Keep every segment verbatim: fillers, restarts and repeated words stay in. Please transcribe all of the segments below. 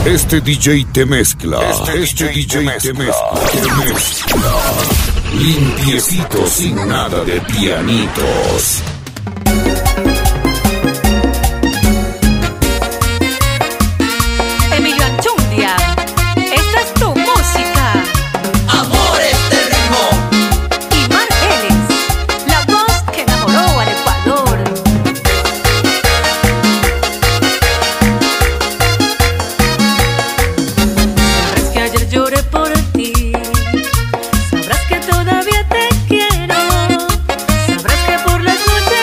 Este D J te mezcla. Este, este D J, D J te mezcla. Te mezcla. Limpiecito, sin nada de pianitos. Emilio Anchundia, esta es tu música. Amor, este ritmo. Y Mar Vélez, la voz que enamoró al Ecuador. Sabrás que ayer lloré por ti, sabrás que todavía te quiero, sabrás que por las noches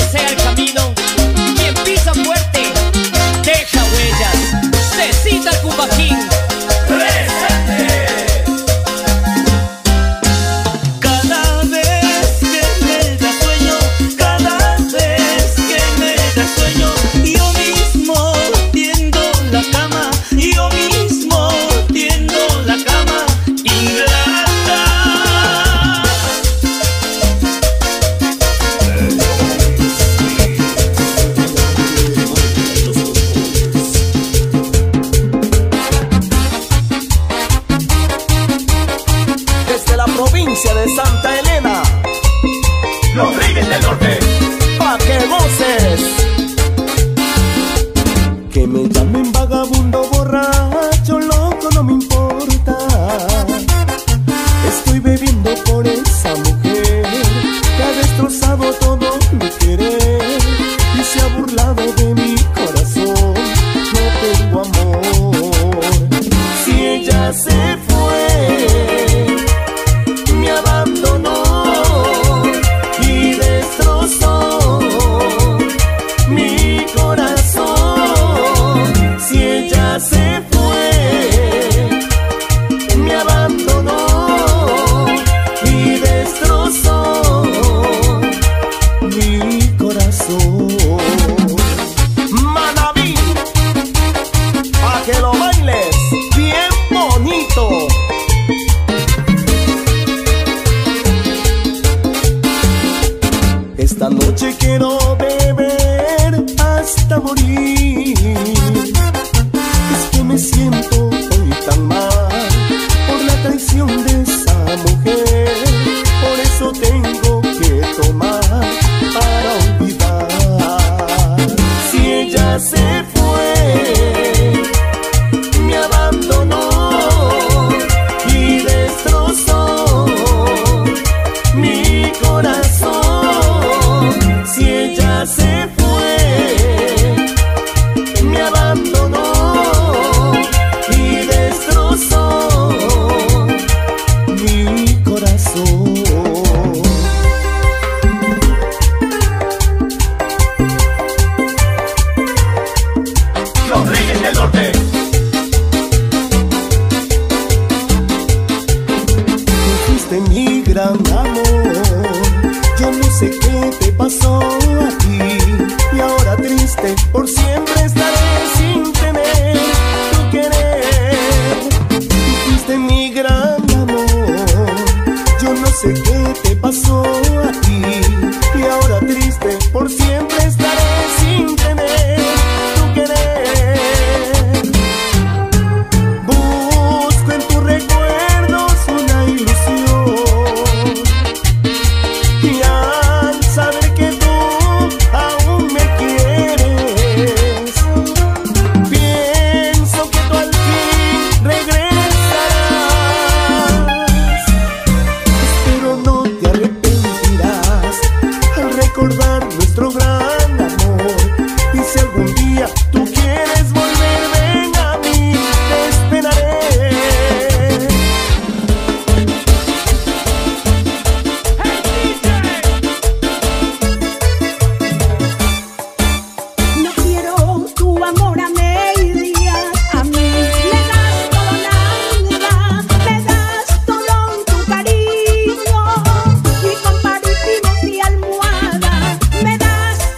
sea el camino. Quien pisa fuerte, deja huellas. Cecita Cubaquín, presente. Cada vez que me da sueño, cada vez que me da sueño, yo mismo tiendo la cama, yo mismo tiendo la cama, ingrata. Desde la provincia de Santa Elena, Los Reyes del Norte. pa' que goces. Que me llamen vagabundo, borracho, loco, no me importa. Estoy bebiendo por esa mujer que ha destrozado todo mi querer y se ha burlado de mi corazón. No tengo amor. Si ella se fue, me abandonó y destrozó mi corazón. Si ella se fue, me abandonó y destrozó mi corazón. Manaví, pa' que lo bailes bien bonito. Esta noche quiero beber hasta morir. Es que me siento hoy tan mal por la traición de esa mujer. Por eso tengo que tomar para olvidar. Si ella se fue, me abandonó y destrozó mi corazón. Si ella se fue, me abandonó y destrozó mi corazón. Los Reyes del Norte. Tú fuiste mi gran amor, yo no sé qué te pasó a ti, y ahora triste por siempre estaré sin tener tu querer. Tú fuiste mi gran amor, yo no sé qué te pasó a ti, y ahora triste por siempre estaré sin tener tu querer. Busco en tus recuerdos una ilusión, y al saber que tú aún me quieres, pienso que tú al fin regresarás. Espero no te arrepentirás al recordar nuestro gran amor. Y si algún día tú quieres volver, ven a mí, te esperaré. No quiero tu amor a medias, a mí me das todo nada, me das todo tu cariño, y compartimos mi almohada, me das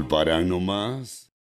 disculparán nomás.